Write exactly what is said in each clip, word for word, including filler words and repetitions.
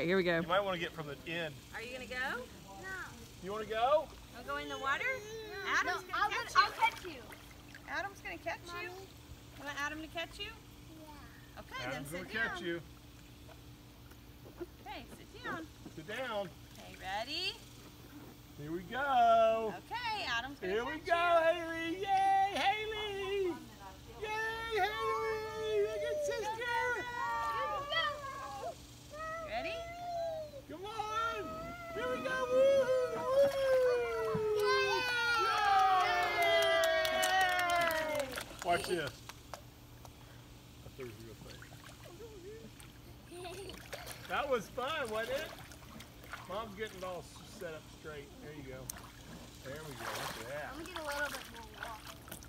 right, here we go. You might want to get from the end. Are you gonna go? No. You want to go? Wanna go in the water? No. Adam's No, gonna I'll, catch I'll you. catch you. Adam's gonna catch Mommy? you. You want Adam to catch you? Yeah. Okay, Adam's then going sit to down. catch you. Okay, sit down. Sit down. Okay, ready? Here we go. Okay, Adam's gonna Here catch we you. go, Haley. Yay, Haley. Yay, Haley. Look at sister. Ready? Come on. Here we go. Woo. Yay. Watch this. I thought you were gonna say. That was fun, wasn't it? Mom's getting it all set up straight. There you go. There we go. Look at that. I'm gonna get a little bit more water.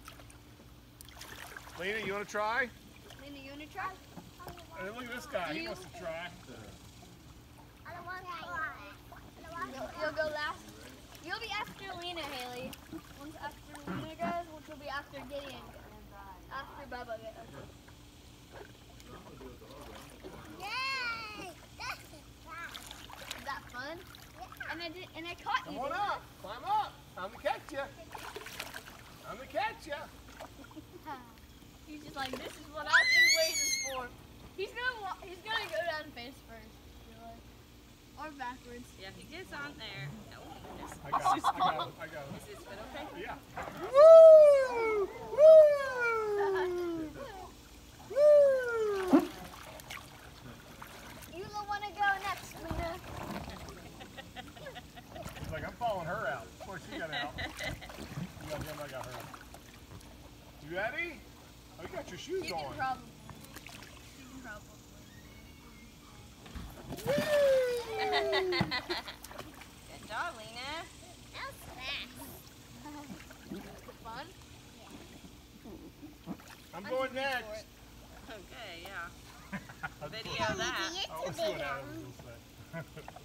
Lena, you want to try? Lena, you wanna try? Hey, look at this guy. He wants to try. I don't want to try. You'll, you'll go last. You'll be after Lena, Haley. Once after Lena goes, which will be after Gideon goes. After Bubba goes. Yay! That's fun. Is that fun? Yeah. And I did, and I caught Come you. on didn't up. Climb up. I'm going to catch you. I'm going to catch you. I? He's just like, this is what I've been waiting for. He's gonna, wa he's gonna go down face first, or backwards. Yeah, if he gets on there. Oh, goodness. I got it. I got it. I got it. Is his foot okay? Yeah. Woo! Woo! You don't want to go next, Lena. It's like I'm following her out. Of course, she got out. You got him, I got her. You ready? Oh, you got your shoes You on. can probably. You can probably. Good job, Lena. That was fast. Was it fun? I'm going next. Okay, yeah. That's Video fun. that. Oh, let's see what Adam's going to say. I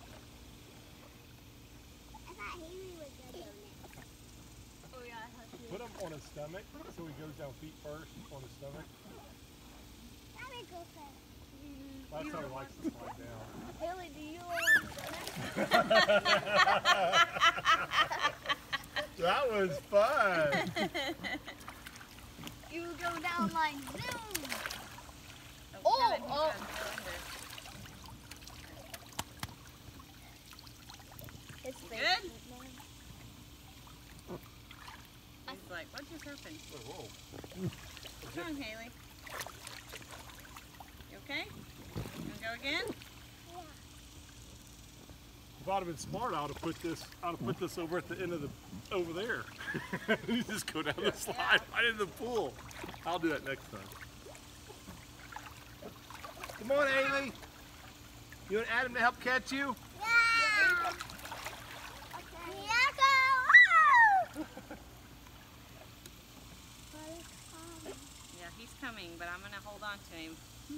thought Haley was going to go next. Oh yeah, I thought she Put him on his stomach so he goes down feet first on his stomach. Let me go first. That's how he likes to slide down. Haley, do you want to go next? That was fun. You go down like zoom. Oh, Kevin, oh. He's It's good? He's like, what just happened? Whoa, whoa. What's wrong, Haley? You okay? You wanna go again? If I'd have been smart, I would have put this. I'd have put this over at the end of the over there. You just go down the slide right in the pool. I'll do that next time. Come on, Haley. You want Adam to help catch you? Yeah. Okay. Yeah, go. Yeah, he's coming, but I'm gonna hold on to him.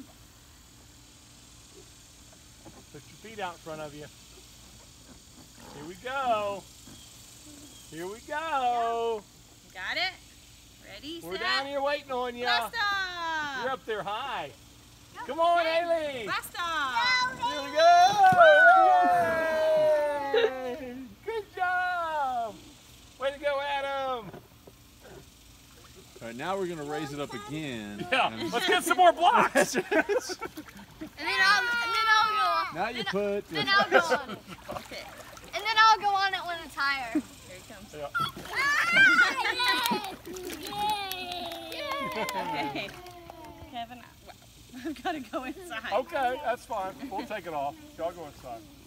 Put your feet out in front of you. Here we go. Here we go. Got it? Ready, We're set, down here waiting on you. blast off! You're up there high. Come on, Haley. Blast off! Here we go. Yay! Good job. Way to go, Adam. All right, now we're going to raise it up again. Yeah, And let's get some more blocks. And then I'll, and then I'll go on. now you put Then I'll go on it. Okay, And then I'll go on it when it's higher. here he comes. Yeah. Okay. Kevin, wow. I've got to go inside. Okay, that's fine. We'll take it off. Y'all go inside.